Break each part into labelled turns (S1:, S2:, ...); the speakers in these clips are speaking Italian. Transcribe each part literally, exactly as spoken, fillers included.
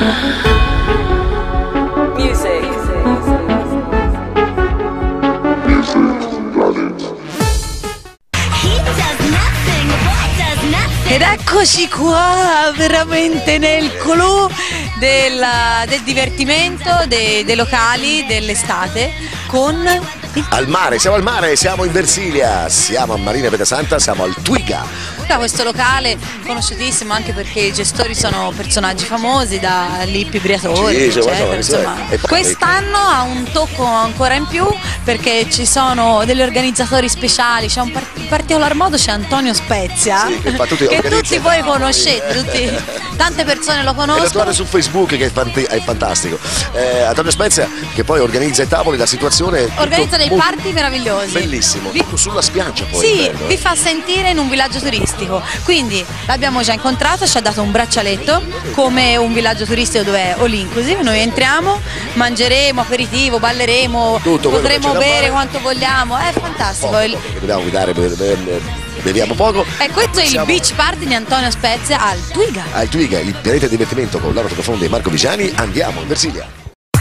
S1: Ed eccoci qua, veramente nel clou della, del divertimento, dei, dei locali, dell'estate, con...
S2: Al mare, siamo al mare, siamo in Versilia, siamo a Marina Pietrasanta, siamo al Twiga.
S1: Questo locale conosciutissimo anche perché i gestori sono personaggi famosi, da Lippi Briatore,
S2: sì,
S1: eccetera, insomma. Quest'anno ha un tocco ancora in più perché ci sono degli organizzatori speciali, c'è un par in particolar modo c'è Antonio Spezia,
S2: sì, che, fa tutti,
S1: che tutti voi conoscete, tutti, tante persone lo conoscono.
S2: E lo trovate su Facebook, che è fantastico. Eh, Antonio Spezia che poi organizza i tavoli, la situazione...
S1: Organizza dei party meravigliosi.
S2: Bellissimo,
S1: vi...
S2: sulla spiaggia poi.
S1: Sì,
S2: bello,
S1: vi
S2: eh.
S1: fa sentire in un villaggio turistico. Quindi l'abbiamo già incontrato, ci ha dato un braccialetto come un villaggio turistico dove è all inclusive. Noi entriamo, mangeremo aperitivo, balleremo, tutto potremo bere quanto vogliamo, è fantastico.
S2: Poco, poco, dobbiamo guidare, beviamo poco.
S1: E questo è il beach party di Antonio Spezia al Twiga.
S2: Al Twiga, il pianeta di divertimento con Laura Toccafondo e Marco Vigiani. Andiamo in Versilia.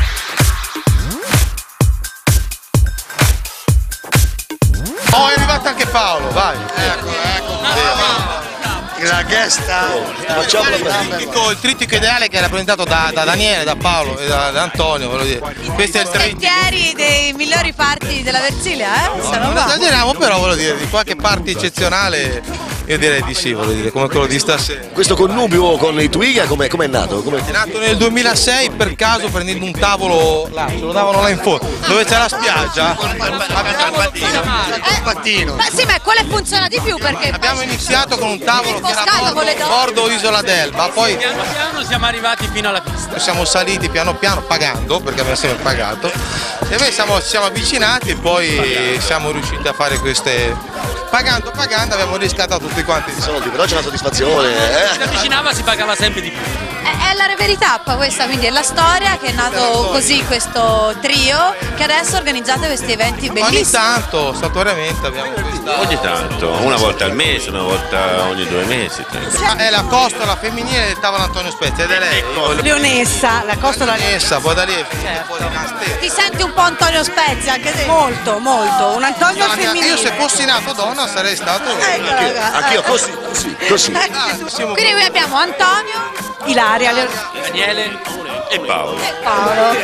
S3: Oh, è arrivato anche Paolo, vai. Ecco, ecco. La gesta.
S2: Facciamo la
S3: trittico, il trittico ideale che è rappresentato da, da Daniele, da Paolo e da, da Antonio, voglio dire. Questo è il trittico.
S1: dei migliori party della Versilia, eh?
S3: No, non esageriamo, però voglio dire, di qualche party eccezionale io direi di sì, voglio dire, come quello di stasera.
S2: Questo connubio con i Twiga come è nato? Com'è?
S3: È nato nel duemilasei per caso prendendo un tavolo là, ce lo davano là in fondo, dove c'è la spiaggia.
S1: Il pattino. Ma sì, ma quello funziona di più perché
S3: abbiamo iniziato con un tavolo che era bordo, bordo Isola d'Elba, poi
S4: piano piano siamo arrivati fino alla pista.
S3: Siamo saliti piano piano pagando, perché abbiamo sempre pagato, e poi siamo, ci siamo avvicinati e poi siamo riusciti a fare queste. Pagando, pagando abbiamo riscattato tutti quanti i
S2: soldi, però c'è una soddisfazione. Eh?
S4: Si avvicinava, si pagava sempre di più.
S1: È, è la verità questa, quindi è la storia che è nato così questo trio che adesso organizzate questi eventi bellissimi.
S3: Ogni tanto, statoriamente abbiamo questa.
S5: Ogni tanto, una volta al mese, una volta ogni due mesi.
S3: È la costola femminile del tavolo Antonio Spezia ed è lei.
S1: Leonessa, la costola
S3: Leonessa, poi da lì è
S1: Ti senti un po' Antonio Spezia anche se?
S6: Molto, molto, un Antonio femminile.
S3: Io se fossi nato donna sarei stato.
S2: Anch'io così, così, così.
S1: Quindi qui abbiamo Antonio,
S6: Ilaria,
S4: Daniele
S5: e Paolo.
S1: E Paolo.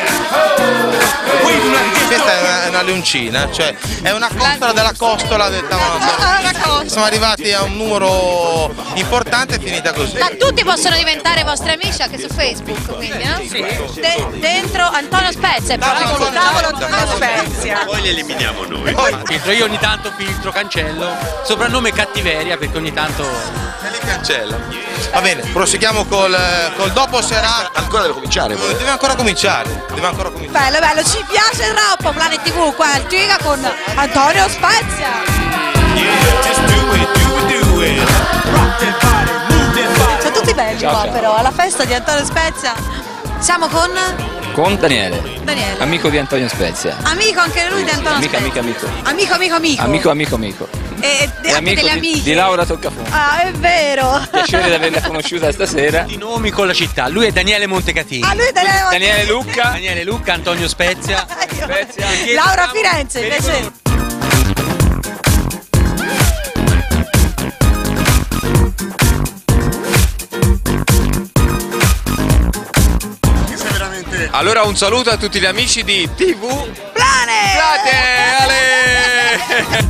S3: Questa è una, una leoncina, cioè è una costola della costola del tavolo. Siamo arrivati a un numero importante e finita così.
S1: Ma tutti possono diventare vostri amici anche su Facebook, quindi, no?
S4: Sì.
S1: De dentro Antonio Spezia.
S6: Tavolo, tavolo Antonio Spezia.
S5: Poi li eliminiamo noi.
S4: Filtro, io ogni tanto filtro, cancello. Soprannome cattiveria perché ogni tanto.
S3: E li cancella. Va bene, proseguiamo col, col dopo serata.
S2: Ancora deve cominciare poi.
S3: Deve ancora cominciare. Deve ancora cominciare.
S6: Bello, bello, ci piace troppo Planet tivù qua al Twiga con Antonio Spezia.
S1: Sono tutti belli
S7: ciao,
S1: qua
S7: ciao.
S1: però, alla festa di Antonio Spezia. Siamo con
S7: Con Daniele,
S1: Daniele,
S7: amico di Antonio Spezia.
S1: Amico anche lui di Antonio
S7: Amica,
S1: Spezia.
S7: amico, amico.
S1: Amico, amico, amico.
S7: Amico, amico, amico.
S1: E, e
S7: È
S1: anche
S7: amico
S1: delle
S7: di,
S1: amiche.
S7: di Laura Toccafondo.
S1: Ah, è vero.
S7: Piacere di averla conosciuta stasera.
S4: Di nomi con la città. Lui è Daniele Montecatini.
S1: Ah, lui è Daniele Montecatini.
S7: Daniele Lucca.
S4: Daniele Lucca, Antonio Spezia.
S7: Spezia.
S1: Laura Firenze, invece.
S7: Allora un saluto a tutti gli amici di tivù
S1: Plane!
S7: Plate, ale!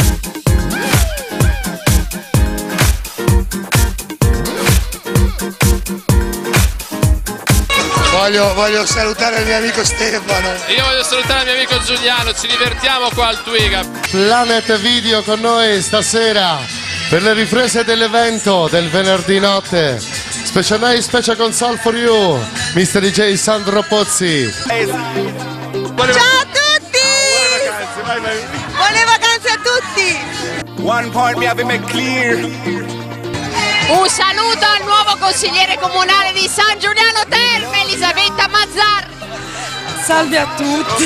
S3: Voglio, voglio salutare il mio amico Stefano.
S8: Io voglio salutare il mio amico Giuliano, ci divertiamo qua al Twiga.
S9: Planet Video con noi stasera per le riprese dell'evento del venerdì notte. Special Night, Special Console for You, mister D J Sandro Pozzi.
S6: Ciao a tutti! Buone vacanze a tutti!
S10: One point me have to make clear.
S1: Un saluto al nuovo consigliere comunale di San Giuliano Terme, Elisabetta Mazzar.
S6: Salve a tutti!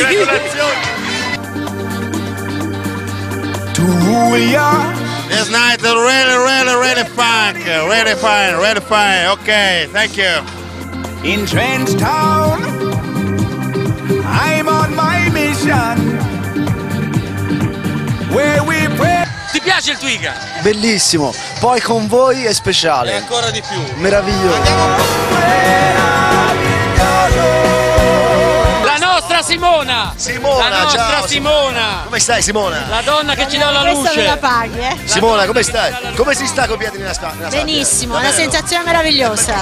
S10: To who we are.
S3: This night is really, really, really fun. Really fun, really fun. Okay, thank you.
S10: in Trench Town. I'm on my mission where we pray.
S4: Ti piace il Twiga?
S11: Bellissimo, poi con voi è speciale.
S3: E ancora di più.
S11: Meraviglioso.
S3: Andiamo un po'.
S4: La nostra Simona!
S2: Simona,
S4: la nostra
S2: ciao,
S4: Simona!
S2: Come stai Simona?
S4: La donna che ci dà la luce!
S6: Questa me la paghi, eh?
S2: Simona, come stai? Come si sta con i piedi nella spalla?
S6: Benissimo, è una sensazione meravigliosa.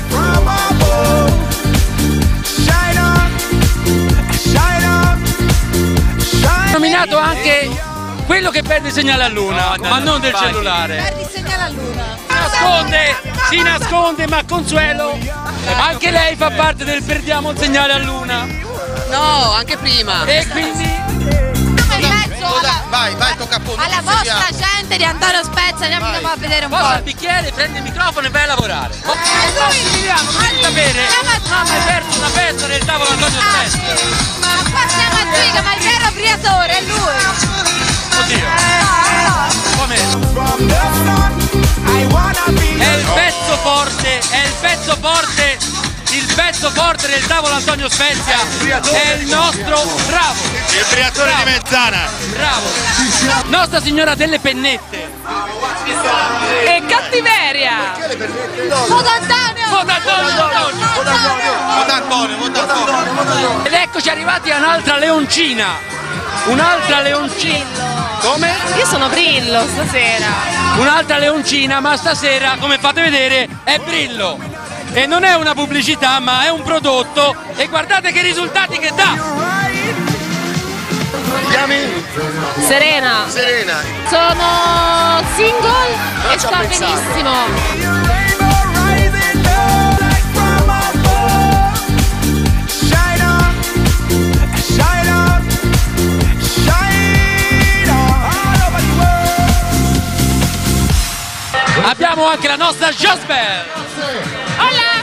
S4: Nominato anche quello che perde il segnale a luna, ma non del cellulare.
S1: Perdi il segnale a luna.
S4: Si nasconde, si nasconde, ma Consuelo, anche lei fa parte del perdiamo il segnale a luna.
S1: No, anche prima.
S4: E quindi
S6: In mezzo alla,
S3: Vai, vai, tocca a punto.
S6: alla vostra gente di Antonio Spezia, andiamo
S3: Vai.
S6: a vedere un
S4: posa il
S6: po'.
S4: bicchiere, prendi il microfono e vai a lavorare.
S6: Eh,
S4: Massimiliano, vuoi sapere? Mamma hai perso una festa nel tavolo Antonio Spezia.
S6: Ma qua siamo a Twiga, ma il vero briatore è lui.
S4: Oddio. Come?
S10: From the sun, I wanna be.
S4: È il pezzo forte, è il pezzo forte, il pezzo forte del tavolo Antonio Spezia è il nostro bravo.
S3: Il briatore di Mezzana.
S4: Bravo. Nostra Signora delle Pennette.
S1: E cattiveria.
S6: Foto Antonio!
S4: Foto Antonio, Antonio.
S3: Vota Antonio, vota Antonio.
S4: Ed eccoci arrivati a un'altra leoncina. Un'altra leoncina. Come?
S1: Io sono Brillo stasera.
S4: Un'altra leoncina, ma stasera, come fate vedere, è Brillo. E non è una pubblicità, ma è un prodotto. E guardate che risultati che dà.
S2: Ti chiami?
S1: Serena.
S2: Serena.
S1: Sono single
S2: Non
S1: e
S2: ci ho
S1: sto
S2: pensato.
S1: benissimo.
S4: Abbiamo anche la nostra Josbel.
S6: Hola!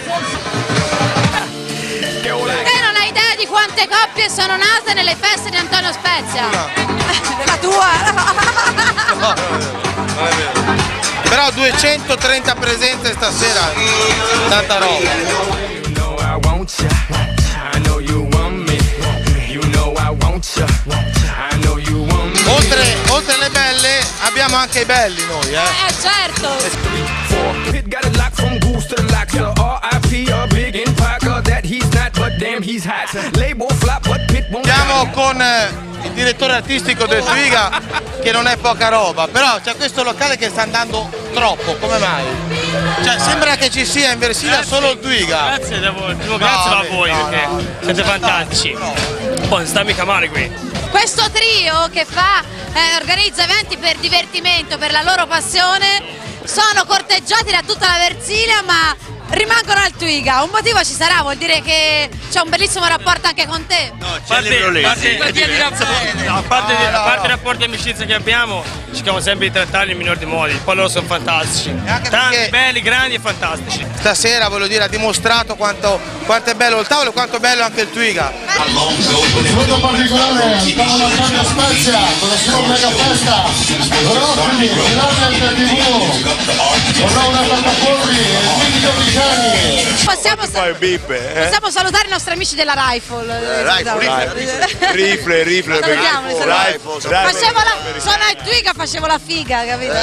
S6: Te non hai idea di quante coppie sono nate nelle feste di Antonio Spezia? La tua!
S3: No, non è vero. Però duecentotrenta presenze stasera, tanta roba.
S10: You know I want ya. I know you want me. You know I want ya. I know you want me.
S3: Oltre, oltre le belle abbiamo anche i belli noi, eh.
S6: Eh certo!
S10: Pit got it locked from goose to the locks. R I P a big in Parker that he's not, but damn he's hot. Label flop, but Pit won't.
S3: Andiamo con eh, il direttore artistico del Twiga, che non è poca roba, però c'è questo locale che sta andando troppo, come mai? Cioè sembra che ci sia in Versilia solo il Twiga.
S12: Grazie da voi, dico grazie
S3: No,
S12: a voi
S3: no,
S12: perché
S3: no.
S12: siete fantastici. Poi non sta mica male qui.
S6: Questo trio che fa, eh, organizza eventi per divertimento, per la loro passione, sono corteggiati da tutta la Versilia ma rimangono al Twiga. Un motivo ci sarà, vuol dire che c'è un bellissimo rapporto anche con te.
S12: No, c'è parte, parte, parte, di rapporti, a parte, di, a parte i rapporti di amicizia che abbiamo, cerchiamo sempre di trattarli in migliori modi. Poi loro sono fantastici. Tanti,
S3: perché-
S12: belli, grandi e fantastici.
S3: Stasera voglio dire ha dimostrato quanto, quanto è bello il tavolo e quanto è bello anche il Twiga.
S9: Saluto particolare al tavolo Antonio Spezia con la sua mega festa. Rossi, Grande tivù, con Laura Tattapolli e Silvio Vicani.
S6: Possiamo, sa- possiamo salutare i nostri amici della Rifle.
S2: Rifle,
S13: Rifle, rifle,
S6: Salutiamoli,
S2: Rifle,
S6: salutiamoli.
S2: Rifle.
S6: Facevo la, sono al Twiga, facevo la figa, capito?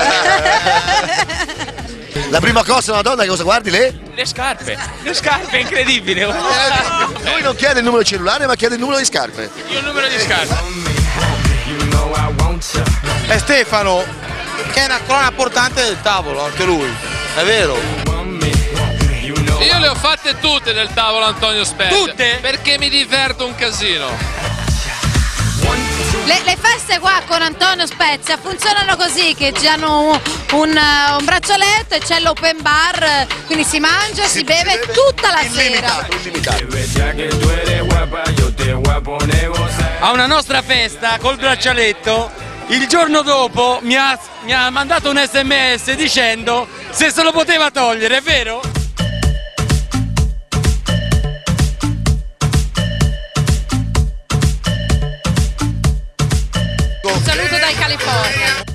S2: La prima cosa una donna che cosa guardi le?
S4: Le scarpe. Le scarpe, incredibile.
S2: Lui non chiede il numero di cellulare ma chiede il numero di scarpe.
S4: Io il numero di scarpe.
S10: You know I want ya.
S3: E Stefano, che è una crona portante del tavolo, anche lui, è vero?
S8: Io le ho fatte tutte nel tavolo Antonio Spezia.
S4: Tutte?
S8: Perché mi diverto un casino.
S6: Le, le feste qua con Antonio Spezia funzionano così, che ci hanno un, un, uh, un braccialetto e c'è l'open bar, quindi si mangia, si, si beve
S2: beve
S6: tutta la
S2: illimitato,
S6: sera.
S2: illimitato.
S4: A una nostra festa col braccialetto, il giorno dopo mi ha, mi ha mandato un sms dicendo se se lo poteva togliere, è vero?
S6: Un saluto dai California.